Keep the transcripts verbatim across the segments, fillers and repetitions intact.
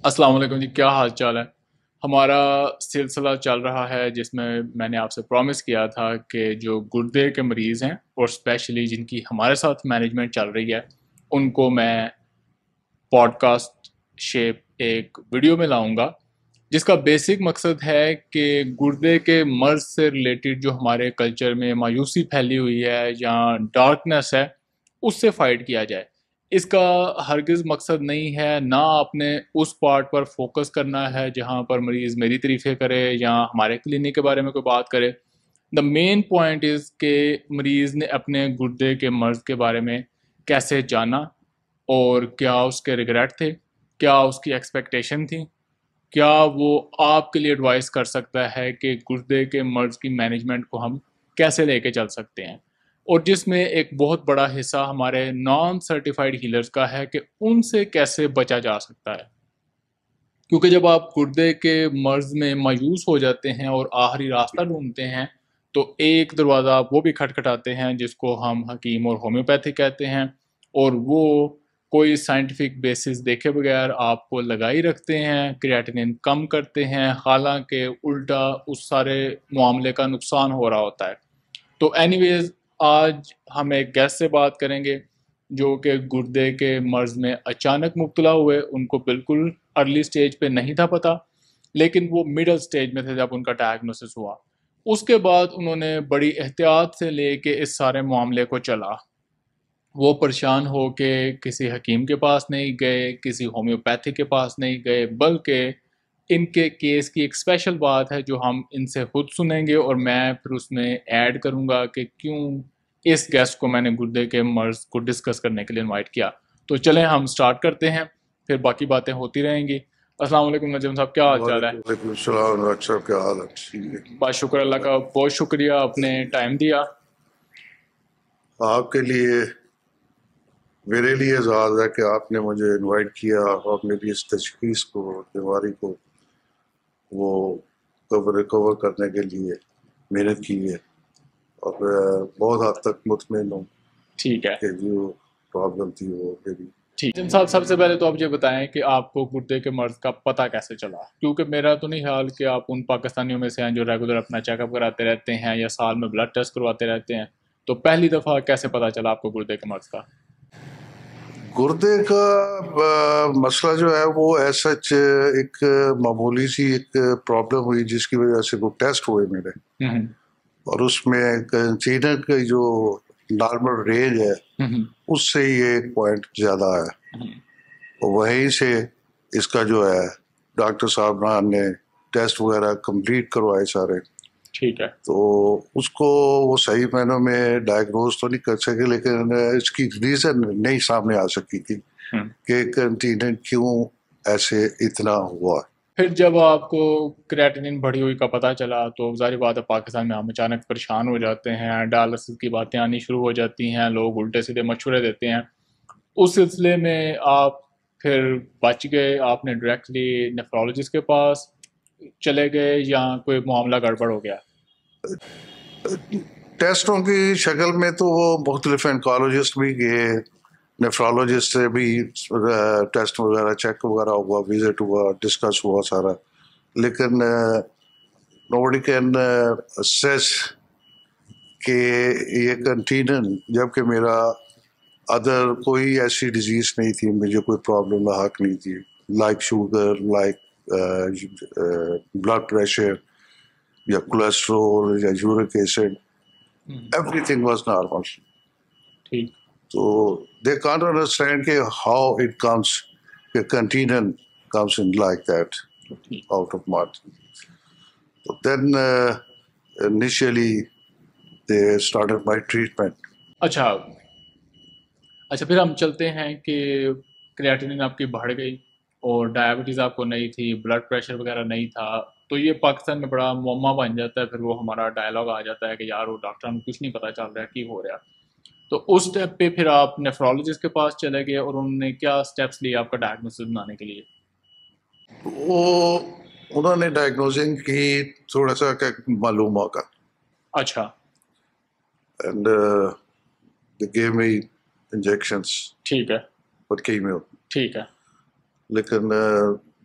अस्सलाम वालेकुम जी, क्या हाल चाल है। हमारा सिलसिला चल रहा है जिसमें मैंने आपसे प्रॉमिस किया था कि जो गुर्दे के मरीज़ हैं और स्पेशली जिनकी हमारे साथ मैनेजमेंट चल रही है उनको मैं पॉडकास्ट शेप एक वीडियो में लाऊंगा, जिसका बेसिक मकसद है कि गुर्दे के मर्ज से रिलेटेड जो हमारे कल्चर में मायूसी फैली हुई है या डार्कनेस है उससे फाइट किया जाए। इसका हरगिज़ मकसद नहीं है, ना आपने उस पार्ट पर फोकस करना है जहाँ पर मरीज़ मेरी तारीफ़ें करे या हमारे क्लिनिक के बारे में कोई बात करे। द मेन पॉइंट इज़ के मरीज़ ने अपने गुर्दे के मर्ज़ के बारे में कैसे जाना और क्या उसके रिग्रेट थे, क्या उसकी एक्सपेक्टेशन थी, क्या वो आपके लिए एडवाइस कर सकता है कि गुर्दे के मर्ज़ की मैनेजमेंट को हम कैसे लेके चल सकते हैं। और जिसमें एक बहुत बड़ा हिस्सा हमारे नॉन सर्टिफाइड हीलर्स का है कि उनसे कैसे बचा जा सकता है। क्योंकि जब आप गुर्दे के मर्ज़ में मायूस हो जाते हैं और आखिरी रास्ता ढूंढते हैं तो एक दरवाज़ा वो भी खटखटाते हैं जिसको हम हकीम और होम्योपैथी कहते हैं, और वो कोई साइंटिफिक बेसिस देखे बगैर आपको लगा ही रखते हैं, क्रिएटिनिन कम करते हैं, हालांकि उल्टा उस सारे मामले का नुकसान हो रहा होता है। तो एनीवेज, आज हम एक गेस्ट से बात करेंगे जो कि गुर्दे के मर्ज़ में अचानक मुब्तला हुए। उनको बिल्कुल अर्ली स्टेज पे नहीं था पता, लेकिन वो मिडल स्टेज में थे जब उनका डायग्नोसिस हुआ। उसके बाद उन्होंने बड़ी एहतियात से लेके इस सारे मामले को चला। वो परेशान हो के किसी हकीम के पास नहीं गए, किसी होम्योपैथी के पास नहीं गए, बल्कि इनके केस की एक स्पेशल बात है जो हम इनसे खुद सुनेंगे और मैं फिर उसमें ऐड करूंगा कि क्यों इस गेस्ट को मैंने गुर्दे के मर्ज को डिस्कस करने के लिए इनवाइट किया। तो चलें हम स्टार्ट करते हैं, फिर बाकी बातें होती रहेंगी। अस्सलाम वालेकुम नजम साहब, क्या हाल चाल है? वालेकुम सलाम। अच्छा, क्या हाल है? ठीक है। बस शुक्र अल्लाह का, बहुत शुक्रिया आपने टाइम दिया। आपके लिए, मेरे लिए एजाज़ है कि आपने मुझे इनवाइट किया और मेरी इस तशखीस को, बीमारी को वो कवर रिकवर करने के लिए मेहनत की है, और मैं बहुत हद तक मुतमिन हूँ ठीक है। कि जो प्रॉब्लम थी वो मेरी। ठीक है साहब, सबसे पहले तो आप ये बताएं कि आपको गुर्दे के मर्ज का पता कैसे चला, क्योंकि मेरा तो नहीं ख्याल कि आप उन पाकिस्तानियों में से हैं जो रेगुलर अपना चेकअप कराते रहते हैं या साल में ब्लड टेस्ट करवाते रहते हैं। तो पहली दफ़ा कैसे पता चला आपको गुर्दे के मर्ज का? गुर्दे का आ, मसला जो है वो ऐसा एक मामूली सी एक प्रॉब्लम हुई जिसकी वजह से वो टेस्ट हुए मेरे, हम्म। और उसमें कंसीडर की जो नॉर्मल रेंज है हम्म। उससे ये एक पॉइंट ज़्यादा है। हम्म। और वहीं से इसका जो है डॉक्टर साहब ने टेस्ट वगैरह कंप्लीट करवाए सारे, ठीक है। तो उसको वो सही मायनों में डायग्नोज तो नहीं कर सके, लेकिन इसकी रीज़न नहीं सामने आ सकी थी हम्म। कि कंटीनेंट क्यों ऐसे इतना हुआ। फिर जब आपको क्रेटिनिन बढ़ी हुई का पता चला तो जाहिर बात है पाकिस्तान में हम अचानक परेशान हो जाते हैं, डायलिसिस की बातें आनी शुरू हो जाती हैं, लोग उल्टे सीधे मशवरे देते हैं। उस सिलसिले में आप फिर बच गए, आपने डायरेक्टली नेफ्रोलॉजिस्ट के पास चले गए या कोई मामला गड़बड़ हो गया? टेस्टों की शक्ल में तो वो मुख्तलिफ एनकोलॉजिस्ट भी गए, नेफ्रोलॉजिस्ट से भी टेस्ट वगैरह चेक वगैरह हुआ, विजिट हुआ, डिस्कस हुआ सारा, लेकिन नोबडी कैन असेस कि ये कंटीनन, जबकि मेरा अदर कोई ऐसी डिजीज नहीं थी, मुझे कोई प्रॉब्लम लाक नहीं थी, like sugar, like blood pressure या कोलेस्ट्रोल या uric acid, everything was normal. ठीक। So they can't understand कि how it comes, कि continuum comes in like that out of mud. So then uh, initially they started my treatment. अच्छा। अच्छा, फिर हम चलते हैं कि क्रिएटिनिन आपकी बढ़ गई और डायबिटीज़ आपको नहीं थी, ब्लड प्रेशर वगैरह नहीं था, तो ये पाकिस्तान में बड़ा मुअम्मा बन जाता है। फिर वो हमारा डायलॉग आ जाता है कि यार वो डॉक्टर हमें कुछ नहीं पता चल रहा है कि हो रहा। तो उस स्टेप पे फिर आप नेफ्रोलॉजिस्ट के पास चले गए और उन्होंने क्या स्टेप्स लिए आपका डायग्नोसिस बनाने के लिए? वो उन्होंने डायग्नोजिंग की थोड़ा सा क्या मालूम होगा, अच्छा। and uh, they gave me injections ठीक है। for chemo, ठीक है। लेकिन uh,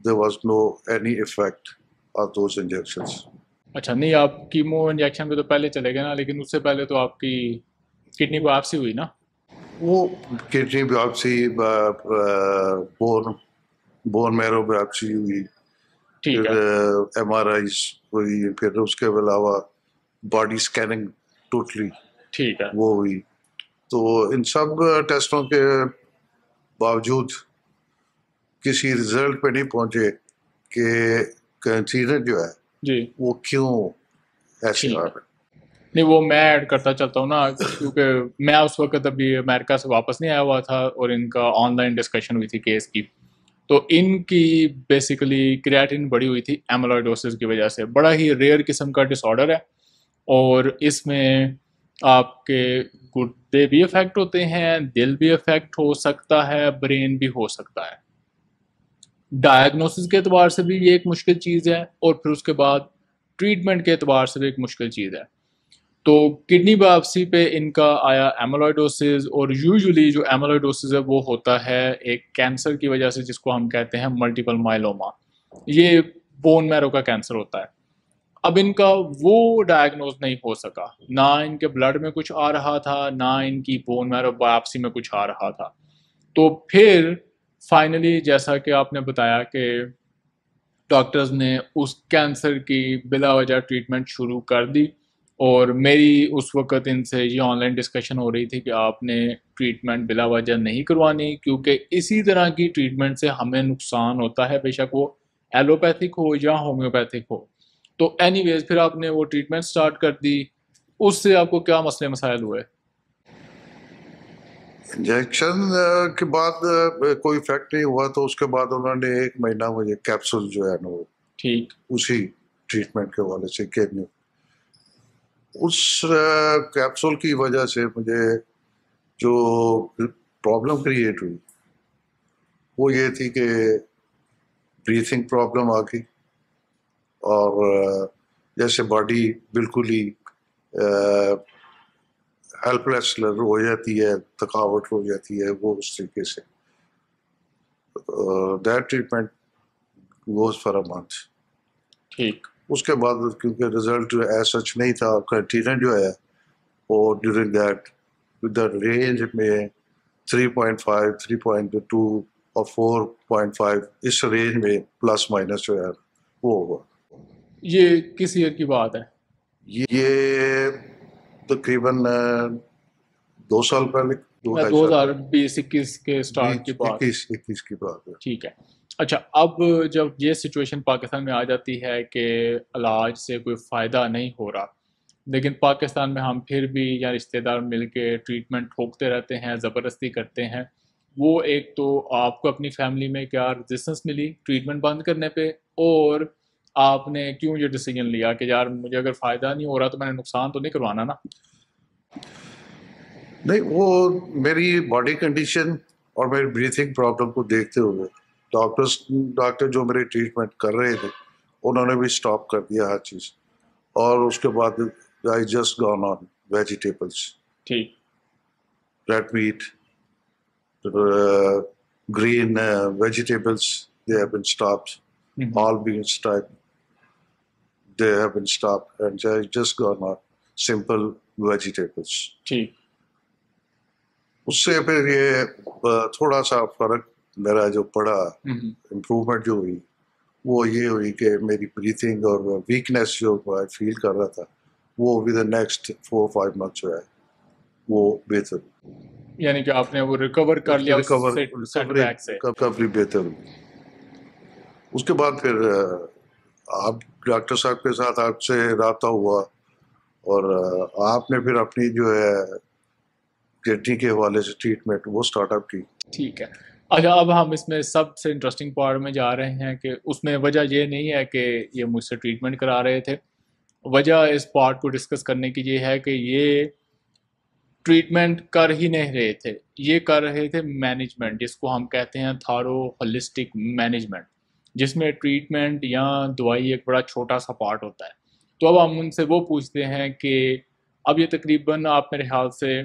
there was no any effect of those injections. اچھا نہیں آپ کیمو انجیکشن پہ تو پہلے چلے گئے نا, لیکن اس سے پہلے تو آپ کی کڈنی بایوپسی ہوئی نا. وہ kidney biopsy, bone bone marrow biopsy ہوئی, ٹھیک پھر ہے ایم آر آئیز ہوئی, پھر اس کے علاوہ باڈی اسکیننگ ٹوٹلی ٹھیک ہے. وہ ہوئی. تو ان سب ٹیسٹوں کے باوجود کسی رزلٹ پہ نہیں پہنچے کہ کینسر جو ہے جی وہ کیوں ایسے ٹھیک آ ہے. رہا ہے. نہیں وہ میں ایڈ کرتا چلتا ہوں نا, کیونکہ میں اس وقت ابھی امریکہ سے واپس نہیں آیا ہوا تھا اور ان کا آن لائن ڈسکشن ہوئی تھی کیس کی. تو ان کی بیسیکلی کریاٹین بڑی ہوئی تھی ایملوئڈوسس کی وجہ سے. بڑا ہی ریئر قسم کا ڈس آرڈر ہے, اور اس میں آپ کے گردے بھی افیکٹ ہوتے ہیں, دل بھی افیکٹ ہو سکتا ہے, برین بھی ہو سکتا ہے. ڈائگنوسس کے اعتبار سے بھی یہ ایک مشکل چیز ہے, اور پھر اس کے بعد ٹریٹمنٹ کے اعتبار سے بھی ایک مشکل چیز ہے. تو کڈنی بایوپسی پہ ان کا آیا ایملوئڈوسز, اور یوزولی جو ایملوئڈوسز ہے وہ ہوتا ہے ایک کینسر کی وجہ سے جس کو ہم کہتے ہیں ملٹیپل مائلوما. یہ بون میرو کا کینسر ہوتا ہے. اب ان کا وہ ڈائگنوز نہیں ہو سکا, نہ ان کے بلڈ میں کچھ آ رہا تھا, نہ ان کی بون میرو بایوپسی میں کچھ آ رہا تھا. تو پھر فائنلی جیسا کہ آپ نے بتایا کہ ڈاکٹرز نے اس کینسر کی بلا وجہ ٹریٹمنٹ شروع کر دی, اور میری اس وقت ان سے یہ آن لائن ڈسکشن ہو رہی تھی کہ آپ نے ٹریٹمنٹ بلا وجہ نہیں کروانی, کیونکہ اسی طرح کی ٹریٹمنٹ سے ہمیں نقصان ہوتا ہے, بے شک وہ ایلوپیتھک ہو یا ہومیوپیتھک ہو. تو اینی ویز پھر آپ نے وہ ٹریٹمنٹ سٹارٹ کر دی. اس سے آپ کو کیا مسئلے مسائل ہوئے؟ انجیکشن کے بعد کوئی افیکٹ نہیں ہوا, تو اس کے بعد انہوں نے ایک مہینہ مجھے کیپسول جو ہے نا وہ ٹھیک اسی ٹریٹمنٹ کے حوالے سے کیڈنی, اس کیپسول کی وجہ سے مجھے جو پرابلم کریٹ ہوئی وہ یہ تھی کہ بریتھنگ پرابلم آ گئی, اور جیسے باڈی بالکل ہی ہیلپ لیس ہو جاتی ہے, تھکاوٹ ہو جاتی ہے, وہ اس طریقے سے. That treatment goes for a month. ٹھیک. اس کے بعد کیونکہ رزلٹ ایز سچ نہیں تھا, کرٹیرن جو ہے وہ ڈیورنگ دیٹ ود رینج میں three point five three point two اور فور پوائنٹ فائیو اس رینج میں پلس مائنس جو ہے وہ ہوگا. یہ کس ایئر کی بات ہے؟ یہ تقریباً دو سال پہلے, دو ڈھائی دو سال ہزار بیس اکیس کے اسٹارٹ کی بات. اکیس اکیس کی بات ہے. ٹھیک ہے. اچھا, اب جب یہ سچویشن پاکستان میں آ جاتی ہے کہ علاج سے کوئی فائدہ نہیں ہو رہا, لیکن پاکستان میں ہم پھر بھی یا رشتہ دار مل کے ٹریٹمنٹ ٹھوکتے رہتے ہیں, زبردستی کرتے ہیں, وہ ایک تو آپ کو اپنی فیملی میں کیا رزسٹنس ملی ٹریٹمنٹ بند کرنے پہ, اور آپ نے کیوں یہ ڈیسیجن لیا کہ یار مجھے اگر فائدہ نہیں ہو رہا تو میں نے نقصان تو نہیں کروانا نا؟ نہیں, وہ میری باڈی کنڈیشن اور میری بریتھنگ پرابلم کو دیکھتے ہوئے ڈاکٹرس ڈاکٹر جو میری ٹریٹمنٹ کر رہے تھے انہوں نے بھی اسٹاپ کر دیا ہر چیز, اور اس کے بعد I just gone on vegetables. ٹھیک. Red meat, green uh, vegetables, they have been stopped. Mm-hmm. All beans type, they have been stopped, and I just gone on simple vegetables. ٹھیک. اس سے پھر یہ تھوڑا سا فرق میرا جو پڑا, امپرومنٹ جو ہوئی وہ یہ ہوئی کہ میری بریتھنگ اور ویکنیس جو فیل کر رہا تھا وہ with the next four five month جو ہے وہ بہتر. یعنی کہ آپ نے وہ ریکور کر لیا سیٹ بیک سے, ریکوری بہتر ہوئی. اس کے بعد پھر آپ ڈاکٹر صاحب کے ساتھ آپ سے رابطہ ہوا, اور آپ نے پھر اپنی جو ہے کڈنی کے حوالے سے ٹریٹمنٹ وہ اسٹارٹ اپ کی. ٹھیک ہے. اچھا, اب ہم اس میں سب سے انٹرسٹنگ پارٹ میں جا رہے ہیں کہ اس میں وجہ یہ نہیں ہے کہ یہ مجھ سے ٹریٹمنٹ کرا رہے تھے, وجہ اس پارٹ کو ڈسکس کرنے کی یہ ہے کہ یہ ٹریٹمنٹ کر ہی نہیں رہے تھے, یہ کر رہے تھے مینجمنٹ, جس کو ہم کہتے ہیں تھارو ہولسٹک مینجمنٹ, جس میں ٹریٹمنٹ یا دوائی ایک بڑا چھوٹا سا پارٹ ہوتا ہے. تو اب ہم ان سے وہ پوچھتے ہیں کہ اب یہ تقریباً آپ میرے خیال سے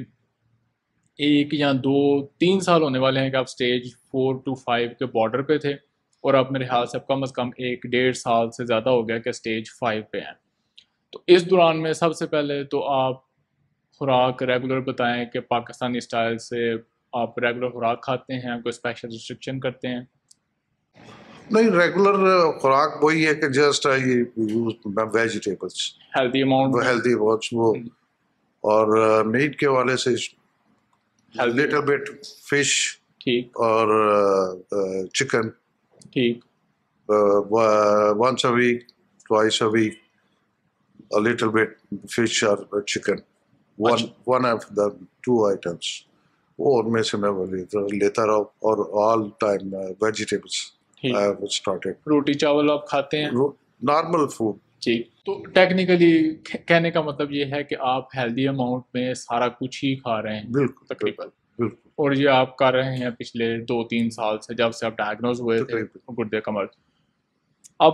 ایک یا دو تین سال ہونے والے ہیں کہ آپ سٹیج فور ٹو فائیو کے بارڈر پہ تھے, اور اب میرے خیال سے کم از کم ایک ڈیڑھ سال سے زیادہ ہو گیا کہ اسٹیج فائیو پہ ہیں. تو اس دوران میں سب سے پہلے تو آپ خوراک ریگولر بتائیں کہ پاکستانی اسٹائل سے آپ ریگولر خوراک کھاتے ہیں, کوئی اسپیشل ریسٹرکشن کرتے ہیں؟ نہیں, ریگولر خوراک وہی ہے کہ just vegetables healthy amount healthy وہ, اور میٹ کے والے سے لٹل بٹ فش ٹھیک اور چکن ٹھیک once a week, twice a week, a little bit fish or chicken. One one of the two items. وہ ان میں سے میں وہ لیتا رہا, اور all time vegetables I have started. روٹی چاول آپ کھاتے ہیں؟ Normal food. ٹھیک. تو ٹیکنیکلی کہنے کا مطلب یہ ہے کہ آپ ہیلدی اماؤنٹ میں سارا کچھ ہی کھا رہے ہیں بالکل تقریباً, بالکل, اور یہ آپ کر رہے ہیں پچھلے دو تین سال سے جب سے آپ ڈائگنوز ہوئے تھے گردے کا مرض. اب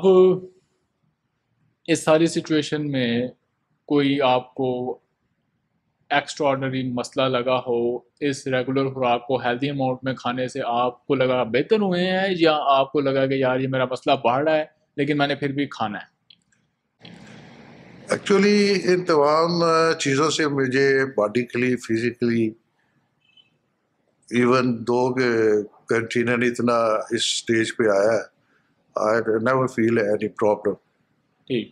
اس ساری سچویشن میں کوئی آپ کو ایکسٹرا آرڈنری مسئلہ لگا ہو اس ریگولر خوراک کو ہیلدی اماؤنٹ میں کھانے سے, آپ کو لگا بہتر ہوئے ہیں, یا آپ کو لگا کہ یار یہ میرا مسئلہ بڑھ رہا ہے لیکن میں نے پھر بھی کھانا ہے؟ ایکچولی ان تمام چیزوں سے مجھے باڈیکلی فزیکلی ایون دو کہ کنٹینر اتنا اس اسٹیج پہ آیا ہے, I never feel any problem. ٹھیک.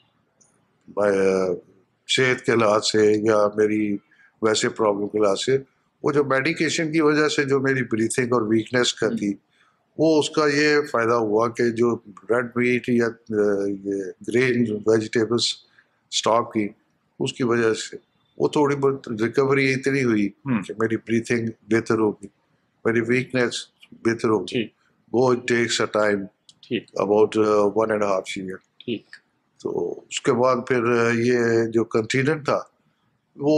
صحت کے لحاظ سے یا میری ویسے پرابلم کے لحاظ سے, وہ جو میڈیکیشن کی وجہ سے جو میری بریتھنگ اور ویکنیس کا تھی, وہ اس کا یہ فائدہ ہوا کہ جو ریڈ میٹ یا یہ گرین ویجیٹیبلس اسٹاک کی, اس کی وجہ سے وہ تھوڑی بہت ریکوری اتنی ہوئی کہ میری بریتھنگ بہتر ہوگی, میری ویکنیس بہتر ہوگی. وہ it takes a time about one and half year. تو اس کے بعد پھر یہ جو کنٹیننٹ تھا وہ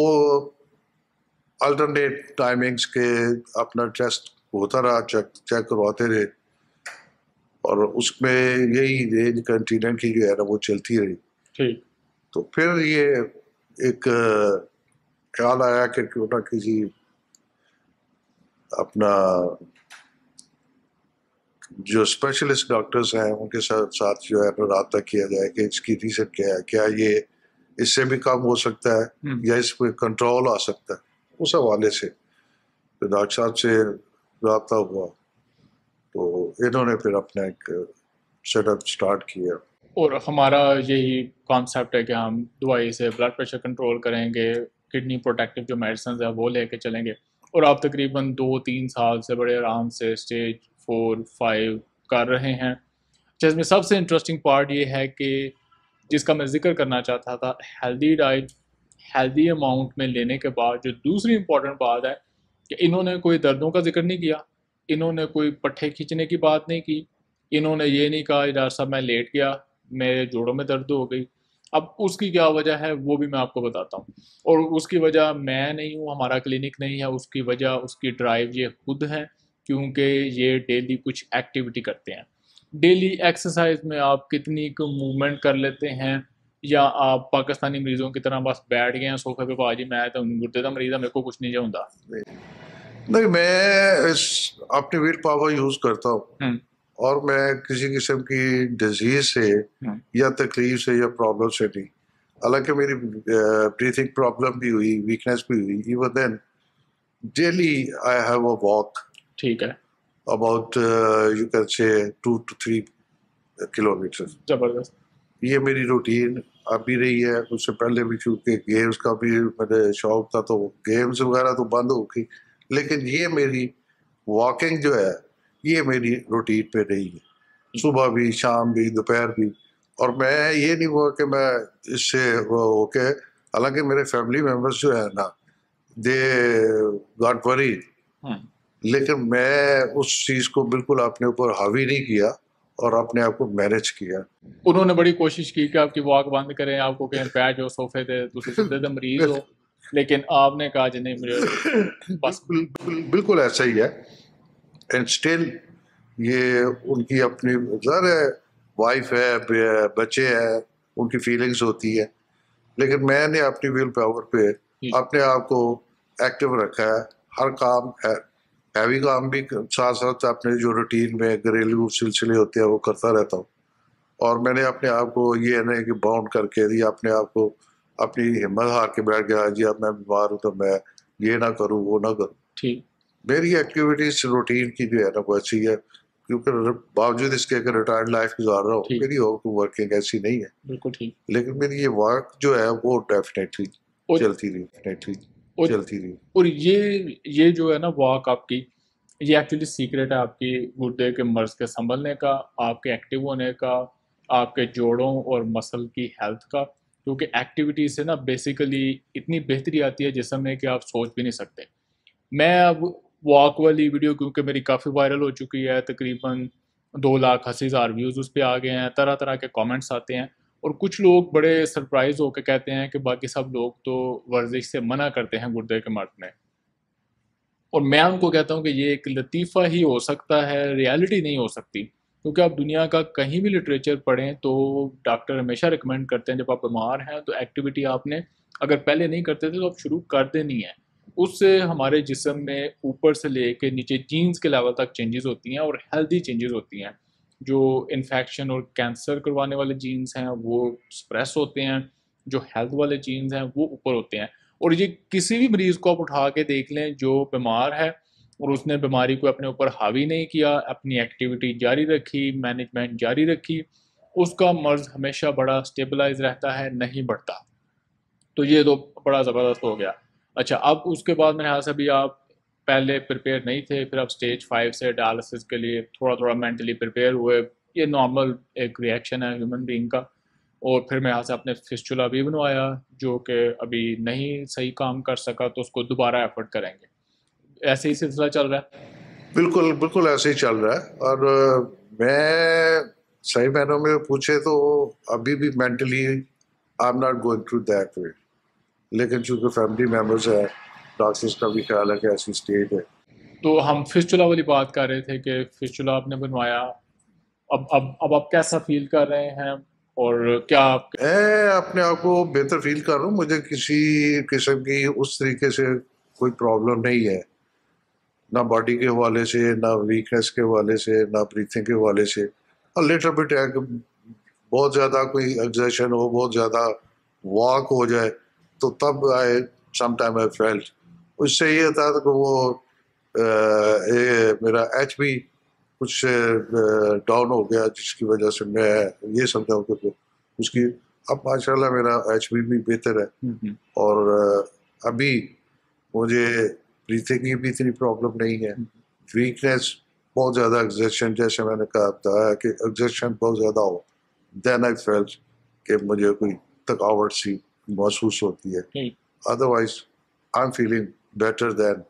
الٹرنیٹ ٹائمنگس کے اپنا ٹیسٹ ہوتا رہا, چیک چیک کرواتے رہے, اور اس میں یہی رینج کنٹیننٹ کی جو ہے نا وہ چلتی رہی. تو پھر یہ ایک خیال آیا کہ کیوں نہ کسی اپنا جو اسپیشلسٹ ڈاکٹرز ہیں ان کے ساتھ ساتھ جو ہے رابطہ کیا جائے کہ اس کی ریزن کیا ہے, کیا یہ اس سے بھی کم ہو سکتا ہے یا اس پہ کنٹرول آ سکتا ہے. اس حوالے سے ڈاکٹر صاحب سے رابطہ ہوا, تو انہوں نے پھر اپنا ایک سیٹ اپ اسٹارٹ کیا. اور ہمارا یہی کانسیپٹ ہے کہ ہم دوائی سے بلڈ پریشر کنٹرول کریں گے, کڈنی پروٹیکٹیو جو میڈیسنز ہیں وہ لے کے چلیں گے, اور آپ تقریباً دو تین سال سے بڑے آرام سے اسٹیج فور فائیو کر رہے ہیں. جس میں سب سے انٹرسٹنگ پارٹ یہ ہے کہ جس کا میں ذکر کرنا چاہتا تھا, ہیلدی ڈائٹ ہیلدی اماؤنٹ میں لینے کے بعد جو دوسری امپورٹنٹ بات ہے کہ انہوں نے کوئی دردوں کا ذکر نہیں کیا, انہوں نے کوئی پٹھے کھینچنے کی بات نہیں کی, انہوں نے یہ نہیں کہا ڈاکٹر صاحب میں لیٹ گیا میرے جوڑوں میں درد ہو گئی. اب اس کی کیا وجہ ہے وہ بھی میں آپ کو بتاتا ہوں, اور اس کی وجہ میں نہیں ہوں, ہمارا کلینک نہیں ہے, اس کی وجہ اس کی ڈرائیو یہ خود ہے, کیونکہ یہ ڈیلی کچھ ایکٹیویٹی کرتے ہیں. ڈیلی ایکسرسائز میں آپ کتنی کو موومنٹ کر لیتے ہیں, یا آپ پاکستانی مریضوں کی طرح بس بیٹھ گئے ہیں صوفے پہ, باجی میں تو گردے کا مریض ہے میرے کو کچھ نہیں جاؤں. نہیں, میں اس اپنی ویل پاور یوز کرتا ہوں, اور میں کسی قسم کی ڈیزیز سے یا تکلیف سے یا پرابلم سے نہیں. حالانکہ میری بریتھنگ پرابلم بھی ہوئی, ویکنیس بھی ہوئی, even then daily I have a walk. ٹھیک ہے. about uh, you can say two to three kilometers. زبردست. یہ میری روٹین اب بھی رہی ہے, اس سے پہلے بھی چونکہ گیمز کا بھی میرے شوق تھا تو گیمز وغیرہ تو بند ہو گئی, لیکن یہ میری واکنگ جو ہے یہ میری روٹین پہ رہی ہے, صبح بھی شام بھی دوپہر بھی. اور میں یہ نہیں ہوا کہ میں اس سے وہ ہو کے, حالانکہ میرے فیملی ممبرس جو ہے نا دے گاٹ وریڈ, لیکن میں اس چیز کو بالکل اپنے اوپر حاوی نہیں کیا اور اپنے آپ کو مینیج کیا. انہوں نے بڑی کوشش کی کہ آپ کی واک بند کریں, آپ کو کہیں بیٹھ جاؤ صوفے پہ, دوسرے مریض ہو, لیکن آپ نے کہا جی نہیں مجھے بس. بالکل ایسا ہی ہے. اینڈ اسٹل یہ ان کی اپنی ظاہر ہے, وائف ہے, بچے ہیں, ان کی فیلنگس ہوتی ہے, لیکن میں نے اپنی ویل پاور پہ اپنے آپ کو ایکٹیو رکھا ہے. ہر کام ہے हैवी काम भी साथ साथ अपने जो रूटीन में घरेलू सिलसिले होते हैं वो करता रहता हूँ। और मैंने अपने आप को ये नहीं कि बाउंड करके दिया, अपने आप को अपनी हिम्मत हार के बैठ गया जी अब मैं बीमार हूँ तो मैं ये ना करूँ वो ना करूँ। ठीक। मेरी एक्टिविटीज रूटीन की जो है ना वो अच्छी है, क्योंकि बावजूद इसके कि रिटायर्ड लाइफ गुजार रहा हूँ, ठीक। मेरी और वर्किंग ऐसी नहीं है, बिल्कुल ठीक। लेकिन मेरी ये वर्क जो है वो डेफिनेटली और चलती रही, डेफिनेटली और चलती रही। और ये ये जो है ना वॉक आपकी, ये एक्चुअली सीक्रेट है आपकी गुर्दे के मर्ज के संभलने का, आपके एक्टिव होने का, आपके जोड़ों और मसल की हेल्थ का, क्योंकि एक्टिविटी से ना बेसिकली इतनी बेहतरी आती है जिसम में कि आप सोच भी नहीं सकते। मैं अब वॉक वाली वीडियो, क्योंकि मेरी काफ़ी वायरल हो चुकी है, तकरीबन दो लाख अस्सी हज़ार व्यूज़ उस पे आ गए हैं, तरह तरह के कमेंट्स आते हैं, और कुछ लोग बड़े सरप्राइज होकर कहते हैं कि बाकी सब लोग तो वर्जिश से मना करते हैं गुर्दे के मर्ज में। और मैं उनको कहता हूँ कि ये एक लतीफ़ा ही हो सकता है, रियलिटी नहीं हो सकती, क्योंकि आप दुनिया का कहीं भी लिटरेचर पढ़ें तो डॉक्टर हमेशा रिकमेंड करते हैं जब आप बीमार हैं तो एक्टिविटी आपने अगर पहले नहीं करते थे तो आप शुरू कर देनी है। उससे हमारे जिस्म में ऊपर से लेके नीचे जीन्स के लेवल तक चेंजेस होती हैं और हेल्दी चेंजेस होती हैं। जो इन्फेक्शन और कैंसर करवाने वाले जीन्स हैं वो स्प्रेस होते हैं, जो हेल्थ वाले जीन्स हैं वो ऊपर होते हैं। और ये किसी भी मरीज़ को आप उठा के देख लें जो बीमार है और उसने बीमारी को अपने ऊपर हावी नहीं किया, अपनी एक्टिविटी जारी रखी, मैनेजमेंट जारी रखी, उसका मर्ज़ हमेशा बड़ा स्टेबलाइज रहता है, नहीं बढ़ता। तो ये तो बड़ा ज़बरदस्त हो गया। अच्छा, अब उसके बाद मेरे ख्याल से अभी आप पहले प्रिपेयर नहीं थे, फिर आप स्टेज फाइव से डायलिसिस के लिए थोड़ा-थोड़ा मेंटली प्रिपेयर हुए। ये नॉर्मल एक रिएक्शन है ह्यूमन बीइंग का। और फिर मेरे ख्याल से आपने फिस्टुला भी बनवाया, जो कि अभी नहीं सही काम कर सका, तो उसको दोबारा एफर्ट करेंगे। ऐसे ही सिलसिला चल रहा है? बिल्कुल बिल्कुल ऐसे ही चल रहा है। और अ, मैं सही मायनों में पूछे तो अभी भी mentally I am not going through that way, लेकिन चूंकि फैमिली मेम्बर्स है, डॉक्टर्स का भी ख्याल है कि ऐसी स्टेट है। तो हम फिस्टुला वाली बात कर रहे थे कि फिस्टुला आपने बनवाया, अब अब अब आप कैसा फील कर रहे हैं और क्या आप? मैं अपने आप को बेहतर फील कर रहा हूँ, मुझे किसी किस्म की उस तरीके से कोई प्रॉब्लम नहीं है, ना बॉडी के हवाले से, ना वीकनेस के हवाले से, ना ब्रीथिंग के हवाले से। और लिटिल बिट है कि बहुत ज़्यादा कोई एक्सर्शन हो, बहुत ज़्यादा वॉक हो जाए तो तब आई सम टाइम आई फेल्ट, उससे ये था कि वो अ, ये मेरा एच बी कुछ डाउन हो गया, जिसकी वजह से मैं ये समझा हूँ कि उसकी अब माशाल्लाह मेरा एच बी भी बेहतर है। हम्म, हम्म, और अ, अभी मुझे ब्रीथिंग की भी इतनी प्रॉब्लम नहीं है। हम्म। वीकनेस बहुत ज़्यादा एग्जर्शन, जैसे मैंने कहा था कि एग्जर्शन बहुत ज़्यादा हो, देन आई फेल्ट कि मुझे कोई थकावट सी महसूस होती है। ठीक। Otherwise I am feeling better than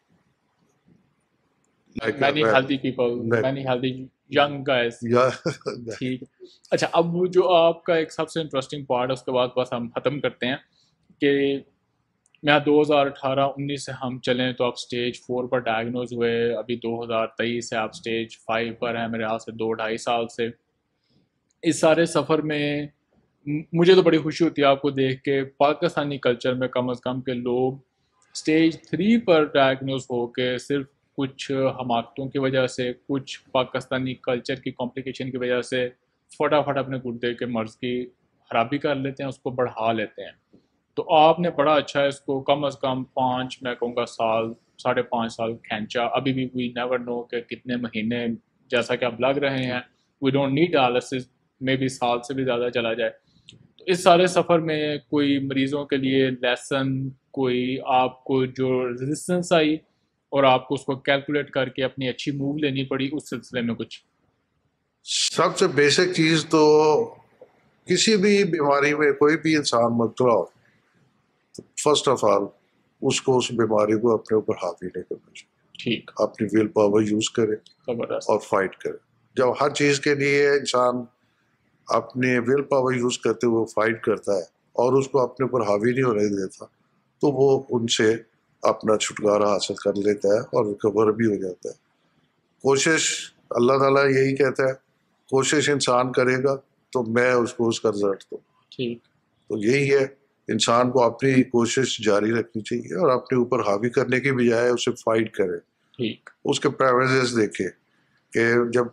like many मैं हेल्दी पीपल, मैं मैनी हेल्दी यंग गाइस। या ठीक। अच्छा, अब वो जो आपका एक सबसे इंटरेस्टिंग पार्ट है उसके बाद बस हम ख़त्म करते हैं कि मैं दो हज़ार अठारह उन्नीस से हम चलें तो आप स्टेज फोर पर डायग्नोज हुए, अभी दो हज़ार तेईस से आप स्टेज फाइव पर हैं, मेरे हाथ से दो ढाई साल से। इस सारे सफ़र में म- मुझे तो बड़ी खुशी होती है आपको देख के, पाकिस्तानी कल्चर में कम अज़ कम के लोग स्टेज थ्री पर डायग्नोज हो के सिर्फ कुछ हमाकतों की वजह से, कुछ पाकिस्तानी कल्चर की कॉम्प्लिकेशन की वजह से फटाफट अपने गुर्दे के मर्ज़ की खराबी कर लेते हैं, उसको बढ़ा लेते हैं। तो आपने बड़ा अच्छा है इसको कम अज़ कम पाँच, मैं कहूँगा साल, साढ़े पाँच साल खींचा। अभी भी वी नेवर नो कि कितने महीने, जैसा कि आप लग रहे हैं, we don't need dialysis, maybe साल से भी ज़्यादा चला जाए। तो इस सारे सफ़र में कोई मरीज़ों के लिए लेसन, कोई आपको जो रेजिस्टेंस आई और आपको उसको कैलकुलेट करके अपनी अच्छी मूव लेनी पड़ी, उस सिलसिले में कुछ? सबसे बेसिक चीज़ तो किसी भी बीमारी में कोई भी इंसान मुबतला हो, फर्स्ट ऑफ ऑल उसको उस बीमारी को अपने ऊपर हावी नहीं करना चाहिए, ठीक। अपनी विल पावर यूज़ करे ज़बरदस्त। और फाइट करे। जब हर चीज़ के लिए इंसान अपने विल पावर यूज़ करते हुए फाइट करता है और उसको अपने ऊपर हावी नहीं होने देता, तो वो उनसे अपना छुटकारा हासिल कर लेता है और रिकवर भी हो जाता है। कोशिश, अल्लाह ताला यही कहता है, कोशिश इंसान करेगा तो मैं उसको उसका रिजल्ट दूँ। ठीक। तो यही है, इंसान को अपनी कोशिश जारी रखनी चाहिए और अपने ऊपर हावी करने की बजाय उसे फाइट करे। ٹھیک اس کے پریوائزز دیکھے کہ جب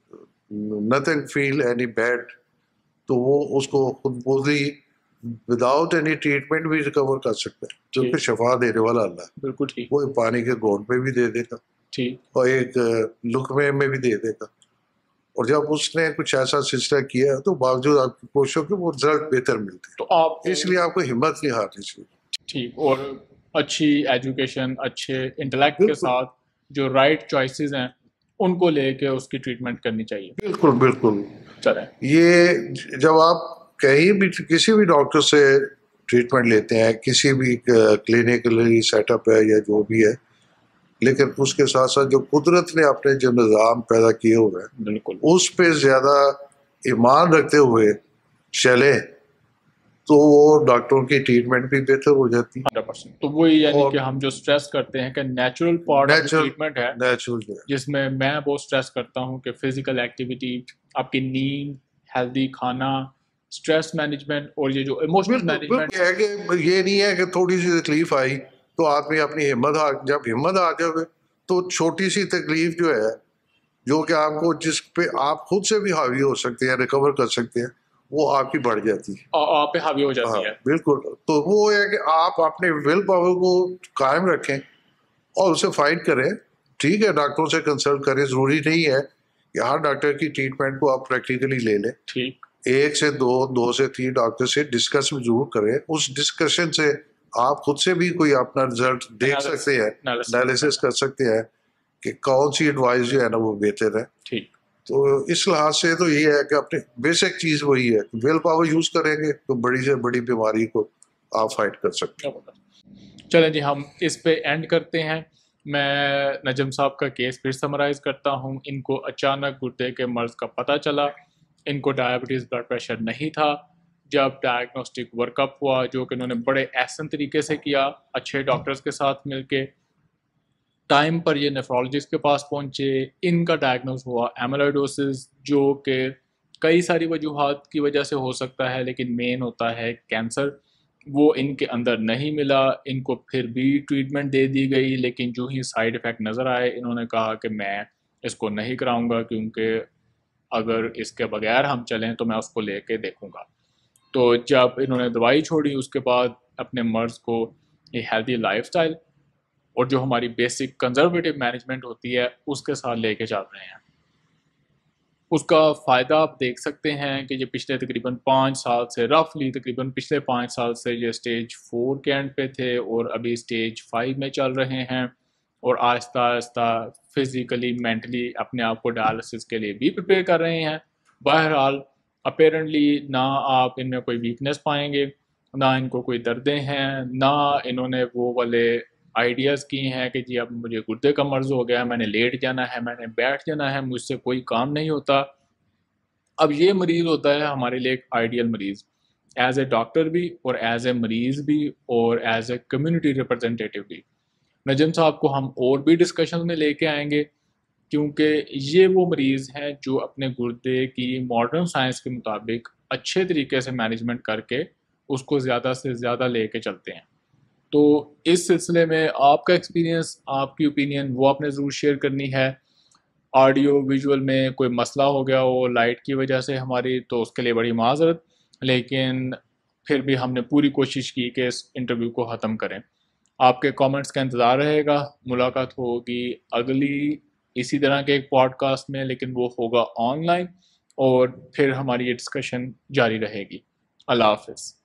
نتھنگ فیل اینی بیڈ تو وہ اس کو خود بولی وداؤٹ اینی ٹریٹمنٹ بھی ریکور کر سکتا ہے, کیونکہ شفا دینے والا اللہ ہے. بالکل ٹھیک. وہ پانی کے گھونٹ پہ بھی دے دے گا ٹھیک, اور ایک لقمے میں بھی دے دے گا. اور جب اس نے کچھ ایسا سلسلہ کیا تو باوجود آپ کی کوششوں کے وہ رزلٹ بہتر ملتے ہیں. تو آپ اس لیے آپ کو ہمت نہیں ہارنی چاہیے. ٹھیک, اور اچھی ایجوکیشن, اچھے انٹلیکٹ کے ساتھ جو رائٹ چوائسیز ہیں ان کو لے کے اس کی ٹریٹمنٹ کرنی چاہیے. بالکل بالکل. چلیں, یہ جب آپ کہیں بھی کسی بھی ڈاکٹر سے ٹریٹمنٹ لیتے ہیں, کسی بھی کلینکلی سیٹ اپ ہے یا جو بھی ہے, لیکن اس کے ساتھ ساتھ جو قدرت نے اپنے جو نظام پیدا کیے ہوئے ہیں بالکل اس پہ زیادہ ایمان رکھتے ہوئے چلیں تو وہ ڈاکٹروں کی ٹریٹمنٹ بھی بہتر ہو جاتی ہے. Hundred percent. تو وہی یعنی کہ ہم جو اسٹریس کرتے ہیں کہ نیچرل پارٹ آف ٹریٹمنٹ ہے, نیچرل جس میں میں بہت اسٹریس کرتا ہوں کہ فزیکل ایکٹیویٹی, آپ کی نیند, ہیلدی کھانا, اسٹریس مینجمنٹ, اور یہ جو ایموشنل مینجمنٹ ہے کہ یہ نہیں ہے کہ تھوڑی سی تکلیف آئی تو آدمی اپنی ہمت ہار, جب ہمت آ جائے تو چھوٹی سی تکلیف جو ہے جو کہ آپ کو جس پہ آپ خود سے بھی حاوی ہو سکتے ہیں, ریکور کر سکتے ہیں, وہ آپ کی بڑھ جاتی ہے, آپ پہ حاوی ہو جاتی ہے. بالکل. تو وہ ہے کہ آپ اپنے ول پاور کو قائم رکھیں اور اسے فائٹ کریں. ٹھیک ہے, ڈاکٹروں سے کنسلٹ کریں, ضروری نہیں ہے کہ ہر ڈاکٹر کی ٹریٹمنٹ کو آپ پریکٹیکلی لے لیں. ٹھیک, ایک سے دو دو سے تین ڈاکٹر سے ڈسکس ضرور کریں. اس ڈسکشن سے آپ خود سے بھی کوئی اپنا رزلٹ دیکھ سکتے ہیں, انالیسس کر سکتے ہیں کہ کون سی ایڈوائز جو ہے نا وہ بہتر ہے. ٹھیک. تو اس لحاظ سے تو یہ ہے کہ اپنے بیسک چیز وہی ہے, ویل پاور یوز کریں گے تو بڑی سے بڑی بیماری کو آپ فائٹ کر سکتے ہیں. چلیں جی, ہم اس پہ اینڈ کرتے ہیں. میں نجم صاحب کا کیس پھر سمرائز کرتا ہوں. ان کو اچانک گردے کے مرض کا پتہ چلا. ان کو ڈائبٹیز, بلڈ پریشر نہیں تھا. جب ڈائگنوسٹک ورک اپ ہوا جو کہ انہوں نے بڑے احسن طریقے سے کیا, اچھے ڈاکٹرز کے ساتھ مل کے, ٹائم پر یہ نیفرولوجسٹ کے پاس پہنچے. ان کا ڈائگنوز ہوا ایمیلوئڈوسس, جو کہ کئی ساری وجوہات کی وجہ سے ہو سکتا ہے, لیکن مین ہوتا ہے کینسر. وہ ان کے اندر نہیں ملا. ان کو پھر بھی ٹریٹمنٹ دے دی گئی, لیکن جو ہی سائیڈ ایفیکٹ نظر آئے انہوں نے کہا کہ میں اس کو نہیں کراؤں گا, کیونکہ اگر اس کے بغیر ہم چلیں تو میں اس کو لے کے دیکھوں گا. تو جب انہوں نے دوائی چھوڑی, اس کے بعد اپنے مرض کو یہ ہیلدی لائف سٹائل اور جو ہماری بیسک کنزرویٹو مینجمنٹ ہوتی ہے اس کے ساتھ لے کے چل رہے ہیں. اس کا فائدہ آپ دیکھ سکتے ہیں کہ یہ پچھلے تقریباً پانچ سال سے رفلی تقریباً پچھلے پانچ سال سے یہ اسٹیج فور کے اینڈ پہ تھے اور ابھی اسٹیج فائیو میں چل رہے ہیں, اور آہستہ آہستہ فزیکلی مینٹلی اپنے آپ کو ڈائلسس کے لیے بھی پریپیئر کر رہے ہیں. بہرحال اپیرنٹلی نہ آپ ان میں کوئی ویکنیس پائیں گے, نہ ان کو کوئی دردیں ہیں, نہ انہوں نے وہ والے آئیڈیاز کی ہیں کہ جی اب مجھے گردے کا مرض ہو گیا, میں نے لیٹ جانا ہے, میں نے بیٹھ جانا ہے, مجھ سے کوئی کام نہیں ہوتا. اب یہ مریض ہوتا ہے ہمارے لیے ایک آئیڈیل مریض, ایز اے ڈاکٹر بھی اور ایز اے مریض بھی اور ایز اے کمیونٹی ریپرزنٹیٹیو بھی. نجم صاحب کو ہم اور بھی ڈسکشن میں لے کے آئیں گے, کیونکہ یہ وہ مریض ہیں جو اپنے گردے کی ماڈرن سائنس کے مطابق اچھے طریقے سے مینجمنٹ کر کے اس کو زیادہ سے زیادہ لے کے چلتے ہیں. تو اس سلسلے میں آپ کا ایکسپیرینس, آپ کی اوپینین وہ آپ نے ضرور شیئر کرنی ہے. آڈیو ویژول میں کوئی مسئلہ ہو گیا ہو لائٹ کی وجہ سے ہماری, تو اس کے لیے بڑی معذرت, لیکن پھر بھی ہم نے پوری کوشش کی کہ اس انٹرویو کو ختم کریں. آپ کے کامنٹس کا انتظار رہے گا. ملاقات ہوگی اگلی اسی طرح کے ایک پوڈ کاسٹ میں, لیکن وہ ہوگا آن لائن, اور پھر ہماری یہ ڈسکشن جاری رہے گی. اللہ حافظ.